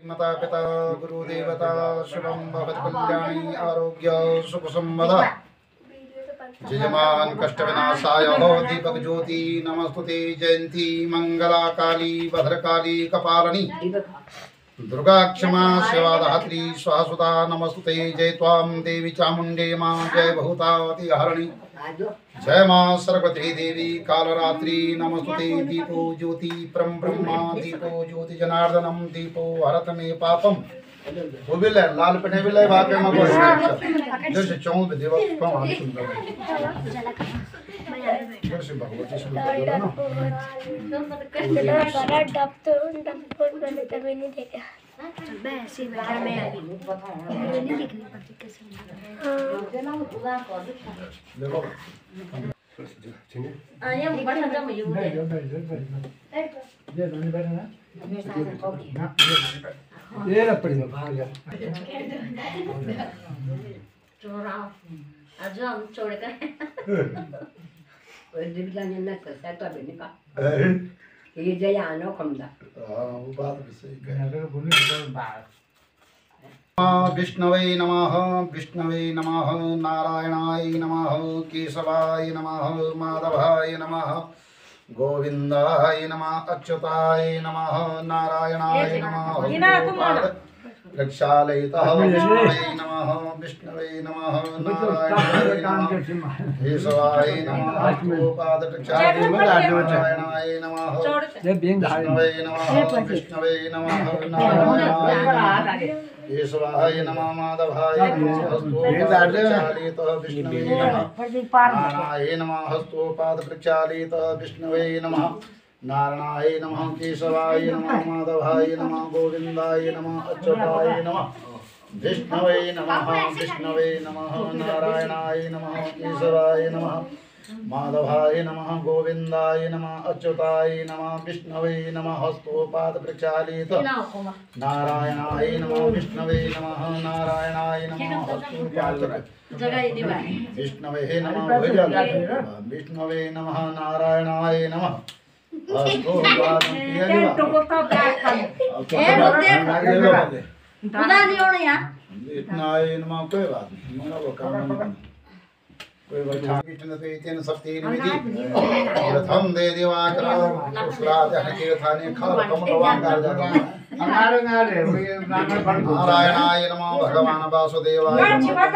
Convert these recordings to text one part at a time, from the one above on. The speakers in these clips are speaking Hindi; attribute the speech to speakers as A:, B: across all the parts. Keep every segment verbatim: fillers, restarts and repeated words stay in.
A: माता पिता गुरुदेवता शुभम भवत कल्याणी आरोग्य सुख संपद जयमान कष्ट विनाशाय दीपक ज्योति नमस्तुते जयंती मंगला काली भद्रकाली कपालनी दुर्गा क्षमा शिवाधात्री स्वासुता नमस्तुते जय त्वां देवी चामुंडे मां जय भूतावती हरणी जय मां सरस्वती देवी कालरात्रि नमस्तुते दीपो ज्योति परम ब्रह्मा दीपो ज्योति जनार्दनम दीपो हरत मे पापम वो भी ले लाल पने भी ले भाग में कोई जैसे चौं पे देवा पावन सुंदर जैसे भगवती सुंदर ना
B: बड़ा डब तो डब को मैंने कभी नहीं देखा मैं ऐसे बैठा मैं अभी नहीं देखनी पड़ती कैसे
A: देखो
C: आया बड़ा जम यू दे
D: ये नहीं बैठना ना ये ना पड़ी भाग जा
C: चोरा आज हम छोड़ कर
E: ओए दिव्याने ना कैसा तो अभी निका ये जया आनो कमदा
A: हां वो बात भी सही है
D: अगर बोलने तो बात
A: विष्णवे नमः विष्णवे नमः नारायणाय नमः केशवाय नमः माधवाय नमः गोविंदाय नमः अच्युताय नमः नारायणाय नमः रक्षालयतः विष्णवे नमः विष्णवे नमः नारायणाय नमः केशवाय नमः गोपादरक्षाय नारायणाय नमः विष्णवे नमः विष्णवे नमः नारायणाय केशवाय नमः माधवाय नमः हस्तोपादप्रक्षालितः विष्णवे नमः नारायणाय नमः हस्तोपादप्रक्षालितः विष्णवे नमः नारायणाय नमः केशवाय नमः माधवाय नमः गोविंदाय नमः अच्युताय नमः विष्णवे नमः विष्णवे नमः नारायणाय नमः केशवाय नमः माधवाय नमः गोविंदाय नमः अच्युताय नमः विष्णवे नमः हस्तोपाद प्रक्षालितः नारायणाय नमः विष्णवे नमः नारायणाय नमः हस्तोपाद विष्णवे नमः विष्णवे नमः नारायणाय नमः कोई बात नहीं कोई बैठा कृष्ण तो इतने सप्ती निमिति प्रथम दे दिवाकर सुराज हके थाने खल कम गवान कर जाता
D: हमारे नाले ये
A: नारायणाय नमः भगवान वासुदेवाय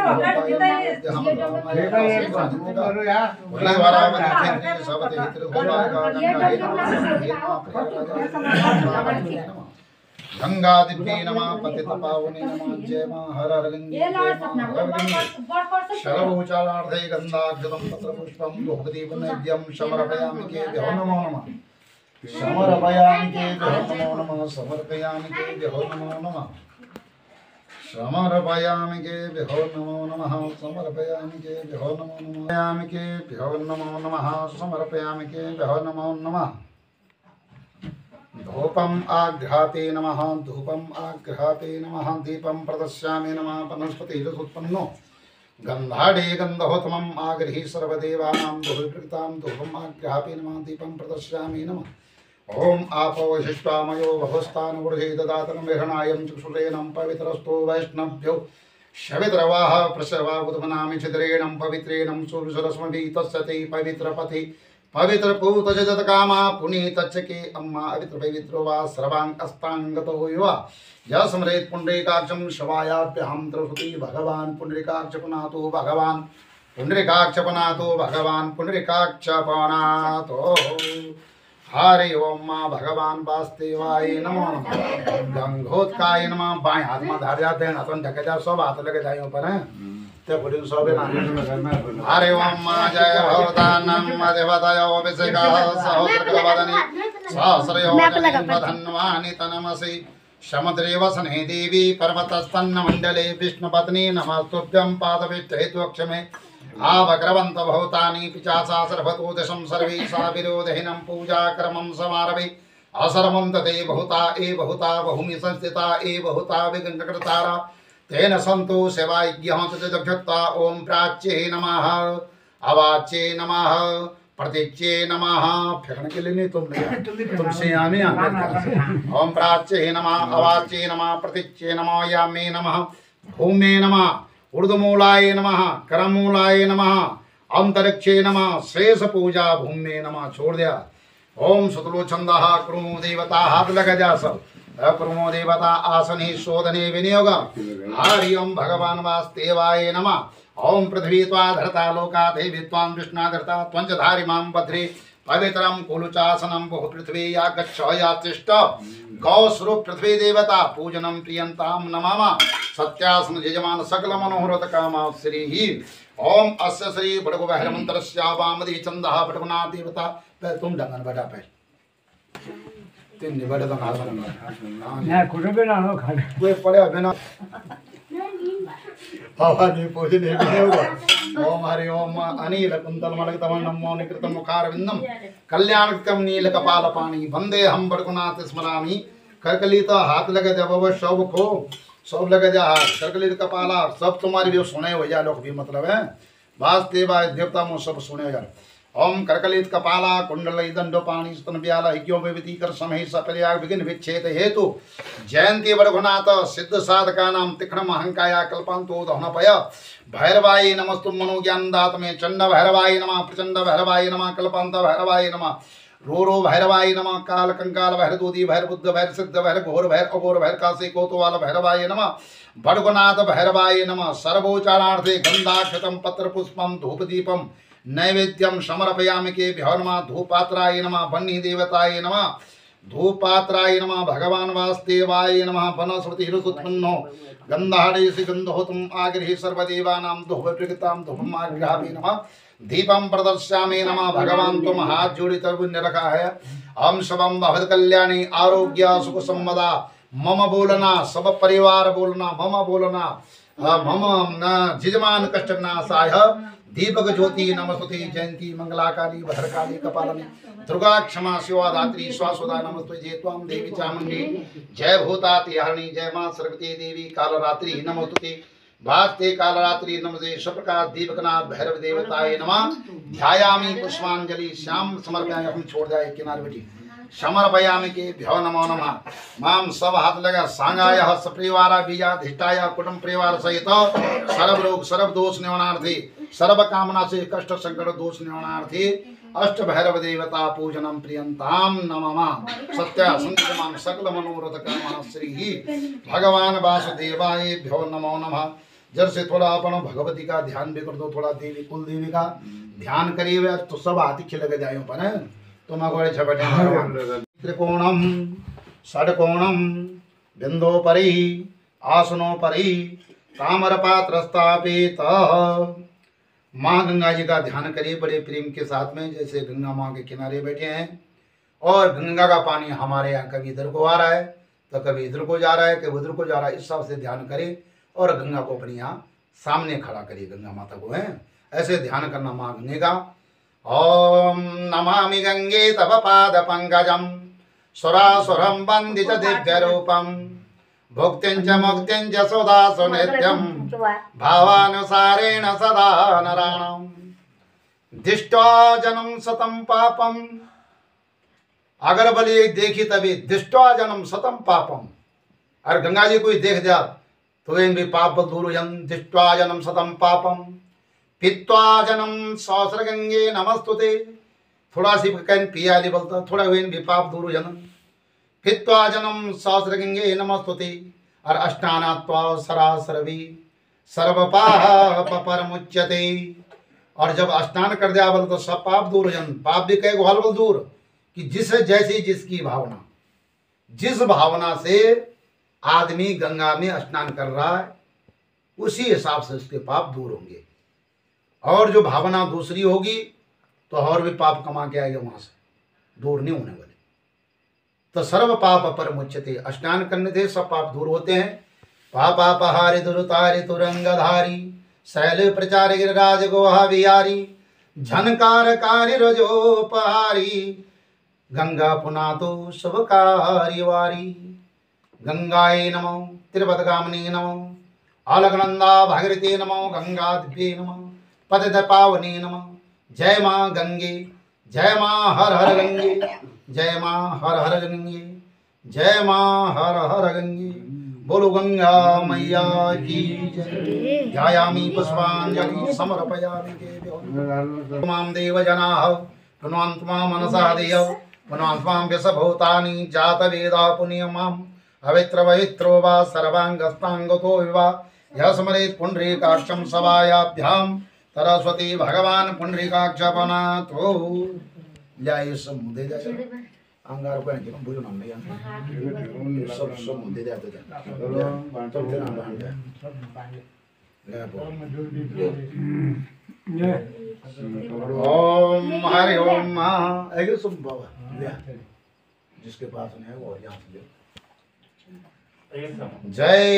A: नमः गंगा दिव्ये नमः पतित पावने नमः जय मां हर हर गंगे शरभूचालार्धे गंधाक्षतम पत्र पुष्पम धूपदीप नैवेद्यम समर्पयामि केभ्यो नमो नमः समर्पयामि केभ्यो नमो नमः समर्पयामि केभ्यो नमो नमः समर्पयामि केभ्यो नमो नमः समर्पयामि केभ्यो नमो नमः समर्पयामि केभ्यो नमो नमः समर्पयामि केभ्यो नमो नमः धूपम आघ्राते नमः धूपम आघ्राते नमः दीपम प्रदस्यामि नमः वनस्पतिरुत्पन्नो गंधाढे गंधोत्तमम् आगृहि सर्वदेवानां दुहितृतां धूपम आघ्राते नमः दीपम प्रदस्यामि नमः ओम आपो वशिष्ठामयो भवस्तानुवृधे ददातनं विहरणायं चक्षुरेणं पवित्रस्तो वैष्णव्यो शवित्रवाह प्रसवा बुधमनामि छिद्रेणं पवित्रेणं सूर्यसरस्मभि तस्य ते पवित्रपथे पवित्र पूत जगत कामा पुनीत के अम्मा अवित्र पवित्रो वा सर्वांग अस्तांगतो युवा यह स्मरेत पुंडरीकाक्षम शवायाभ्याम त्रिशुति भगवान पुंडरीकाक्षपनातो भगवान पुंडरीकाक्षपनातो भगवान पुंडरीकाक्षपनातो हरि ओम मां भगवान वासुदेवाय नमो नमः गंगोत्काय नमः बाएं हाथ में धार जाते हैं अपन ढके जा सब हाथ लगे जाए ऊपर हैं ते पुलिन सब हरि ओम मां जय भवतानं देवतायो अभिषेकः सहस्रकृतवदने सहस्रयोजनधन्वानि तनमसि समुद्रे वसने देवी पर्वतस्तन्नमण्डले विष्णुपत्नी नमस्तुभ्यं पादविष्ठेत्वक्षमे आवक्रवन्त भवतानि पिचासा सर्वतो दशं सर्वेषा विरोधहीनं पूजाक्रमं समारभे असर्वं तते बहुता ए बहुता बहुमि संस्थिता ए बहुता विघ्नकृतारा तेन सन्तो सेवायज्ञः चतुर्दक्षता ओम प्राच्ये नमः अवाच्ये नमः प्रतीच्ये नमः। फेंकने के लिए नहीं, तुम ले तुमसे यामी ओम प्राच्ये नमः, अवाच्ये नमः, प्रतीच्ये नमः, यामे नमः, भूमे नमः, ऊर्ध्वमूलाय नमः, करमूलाय नमः, अंतरिक्षे नमः, शेष पूजा भूमे नमः। छोड़ दिया। ओम सुतलोचंदः कुरुमो देवता, हाथ लगा जा सब। कुरुमो देवता आसने शोधने विनियोग। हरि ओम भगवान वासुदेवाय नमः। ओम पृथ्वी त्वा धरता लोका देवी त्वां विष्णा धरता त्वंचधारि मां भद्रे पवित्रम कुलुचासनम बहु पृथ्वी या गच्छ या तिष्ठ। गौ स्वरूप पृथ्वी देवता पूजनम प्रियंताम नमामा। सत्यासन यजमान सकल मनोहरत कामा श्री ही। ओम अस्य श्री बड़गो बहर मंत्रस्या वामदि चंदः बड़गुना देवता। पे तुम डंगन बैठा पे तीन नहीं बैठे तो ना बना
D: ना कुछ भी ना हो खाने
A: कोई पड़े अभी ना हवा नहीं पूजने भी होगा। ओम हरि ओम अनिल कुंतल मलक तमन नमो निकृत मुखार विंदम कल्याणकम नील कपाल पानी वंदे हम बड़गुनाथ स्मरामि। करकलित हाथ लगे जब वो सब खो सब लगे जा हाथ करकलित कपाला सब तुम्हारी भी सुने हो जा लोग भी मतलब है वासुदेवाय देवता में सब सुने यार। ओम करकलित कपाला कुंडल दंड पाणी स्तन व्याल हिज्ञो विभीकर समय सपरियाग विघ्न विच्छेद हेतु जयंती बड़गुनाथ सिद्ध साधका नाम तीक्ष्ण अहंकाया कल्पांतो दहनपय भैरवाय नमस्तु मनो ज्ञान दात में चंड भैरवाय नमः प्रचंड भैरवाय नमः कल्पांत भैरवाय नमः रो रो भैरवाय नमः काल कंकाल भैर दूधी भैर बुद्ध भैर सिद्ध भैर घोर भैर अघोर भैर काशी कोतवाल भैरवाय नमः बड़गुनाथ भैरवाय नमः सर्वोच्चारार्थे गंधाक्षतम पत्र पुष्पम धूप दीपम नैवेद्यम समर्पयामि के भ्यौनमा धूपात्राय नमः बन्नी देवताय नमः धूपात्राय नमः भगवान वासुदेवाय नमः वनस्पति ऋतुत्पन्नो गंधारेषि गंधोतम आगृहे सर्वदेवानां दुह्वप्रकृतां धूपम आगृहामि नमः दीपम प्रदर्श्यामि नमः। भगवान तुम हाथ जोड़ी तरबुन्य रखा है। हम सबम भवत कल्याणी आरोग्य सुख संपदा मम बोलना सब परिवार बोलना मम बोलना मम न जिजमान कष्ट नाशाय दीपक ज्योति नमस्ते जयंती मंगलाकाली भद्रकाली कपालिनी दुर्गा क्षमा शिवा धात्री स्वासुदा नमस्ते जय त्वां देवी चामुंडी जय भूतातिहारिणी जय मां सरस्वती देवी कालरात्रि नमोस्तुते भास्ते कालरात्रि नमस्ते स्वप्रकाश दीपकनाथ भैरव देवताय नमः। ध्यायामि पुष्पांजलि श्याम समर्पयामि। हम छोड़ जाए किनारे बेटी समर्पयामि के भ्यो नमो नमः। माम सब हाथ लगा सांगाय सपरिवार बीजाधिष्ठाय कुटुंब परिवार सहित सर्व रोग सर्व दोष निवारणार्थी सर्व कामना से कष्ट संकट दोष निवारणार्थी अष्ट भैरव देवता पूजनम प्रियंताम नमः। सत्य संतमान सकल मनोरथ कामना श्री ही भगवान वासुदेवाय भ्यो नमो नमः। जब से थोड़ा अपन भगवती का ध्यान भी कर दो, थोड़ा देवी कुल देवी का ध्यान करिए तो सब हाथी खिलके जाए पर है तुम अगोड़े छपटे त्रिकोणम षडकोणम बिंदोपरि आसनोपरि ताम्र पात्र स्थापित। माँ गंगा जी का ध्यान करिए बड़े प्रेम के साथ में, जैसे गंगा माँ के किनारे बैठे हैं और गंगा का पानी हमारे यहाँ कभी इधर को आ रहा है तो कभी इधर को जा रहा है कभी उधर को जा रहा है। इस हिसाब से ध्यान करें और गंगा को अपने यहाँ सामने खड़ा करिए गंगा माता को है ऐसे ध्यान करना माँ गंगे का। ओम नमामि गंगे तव पाद पंकजम सुरासुरम वंदित दिव्य रूपम भुक्तिंच मुक्तिंच सदा सुनित्यम भावानुसारेण सदा नराणाम दिष्टा जन्म सतम पापम। अगर बलि देखी तभी दिष्टा जन्म सतम पापम। अगर गंगा जी कोई देख जा तो इन भी पाप दूर जन दिष्टा जन्म सतम पापम पित्वा जन्म सहस्र गंगे नमस्तुते। थोड़ा सी कहन पिया ली बोलता थोड़ा इन भी पाप दूर जन्म पित्वा जन्म सहस्र गंगे नमस्तुते और अष्टानात्वा सरासरवी सर्व पाप परमुच्यते। और जब स्नान कर दिया बोल तो सब पाप दूर जन पाप भी कहे हल बोल दूर कि जिस जैसी जिसकी भावना जिस भावना से आदमी गंगा में स्नान कर रहा है उसी हिसाब से उसके पाप दूर होंगे। और जो भावना दूसरी होगी तो और भी पाप कमा के आएगा वहां से दूर नहीं होने वाले। तो सर्व पाप परमुच्यते स्नान करने से सब पाप दूर होते हैं। पापापहारि दुरुतारि तुरंगधारी शैल प्रचार गिरिराज गोहा बिहारी झनकार कारी रजोपहारी गंगा पुनातो शुभकारी वारी। गंगाये नमो त्रिपदगामिनी नमो अलकनंदा भागीरथी नमो गंगा दिव्ये नमो पतित पावनी नमो। जय माँ गंगे जय माँ हर हर गंगे, जय माँ हर हर गंगे, जय माँ हर हर गंगे। बोलो गंगा मैया की जय। ध्यायामि पुष्पांजलि समर्पयामि देव्यो। मां देव जनाः पुनवन्तु मां मनसा देव पुनवन्तु मां व्यसभूतानि जातवेदा पुण्यमां पवित्र पवित्रो वा सर्वाङ्गस्ताङ्गतो विवा यः स्मरेत् पुण्डरीकाक्षं सभायाभ्यां सरस्वती भगवान पुण्डरीकाक्षपनातो। जय समुदे जय अंगार को नहीं बुझो नाम नहीं सब सब मुद्दे दे आते थे सब तेरा नाम है ले बोल ओम हरि ओम मां ऐसे सब बाबा ले जिसके पास नहीं है वो यहाँ से ले। जय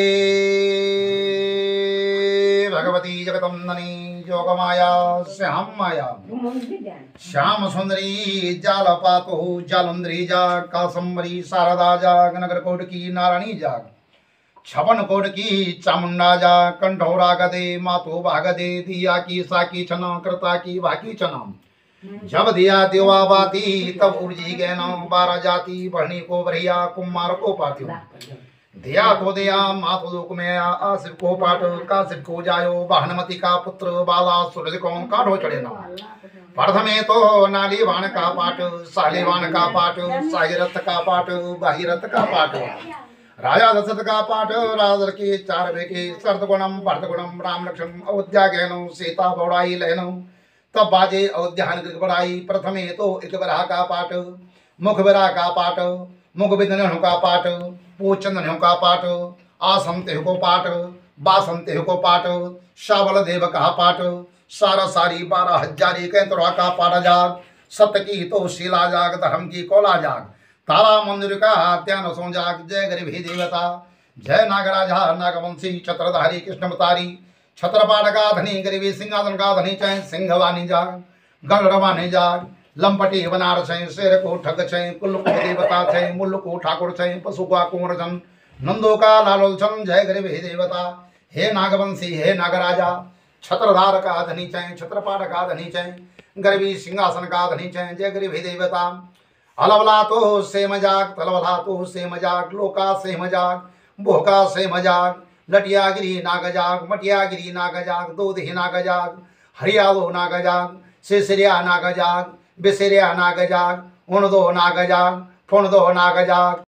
A: भगवती जगदम्बनी योगमाया श्याम माया श्याम सुंदरी जाल पातो जालुंदरी जाग कासम्बरी शारदा जाग नगर कोट की नारायणी जाग छपन कोट की चामुंडा जाग कंठौरा गदे मातो भागदे दिया की साकी छना कृता की भाकी छना जब दिया देवा बाती तब उर्जी गैनो बारह जाति बढ़नी को बरिया कुमार को पातियो दिया तो दिया मातो लोक में आसिफ को पाट कासिफ को जायो बहनमती का पुत्र बाला सूरज कौन काढ़ो चढ़े ना प्रथमे तो नालीवान का पाट सालीवान का पाट साहिरथ का पाट बाहिरथ का पाट राजा दशरथ का पाट राजर के चार बेटे सर्द गुणम भरत गुणम राम लक्ष्मण अयोध्या गहनो सीता बौड़ाई लहनो तब बाजे अयोध्यान बढ़ाई। प्रथमे तो एक बरा का पाट मुख बरा का पाट मुख बिंदन का पाट पूचंदन का पाट आसम तेह को पाट बासम तेह को पाट शावल देव का पाट सारा सारी बारह हजारी कैतरा का पाट जाग सत्य की तो शिला जाग धर्म की कोला जाग तारा मंदिर का ध्यान सो जाग। जय गरीबी देवता जय नागराजा नागवंशी छत्रधारी कृष्णवतारी छत्रपाट का धनी गरीबी सिंहासन का धनी चय सिंहवानी जाग गणरवानी जाग लंपटी बनार छै शेर को ठग छै कुल को देवता छै मुल्ल को ठाकुर छै पशु का कुंवर जन नंदो का लालोल छन। जय गरीब हे देवता हे नागवंशी हे नागराजा छत्रधार का धनी छै छत्रपाट का धनी छै गरीबी सिंहासन का धनी छै। जय गरीब हे देवता अलवला तो से मजाक तलवला तो से मजाक लोका से मजाक भोका से मजाक लटियागिरी नागजाग मटियागिरी नागजाग दूधही नागजाग हरियालो नागजाग सिसिरिया नागजाग बिसिरिया नागजाग उन दो नागजाग फुन दो नागजाग।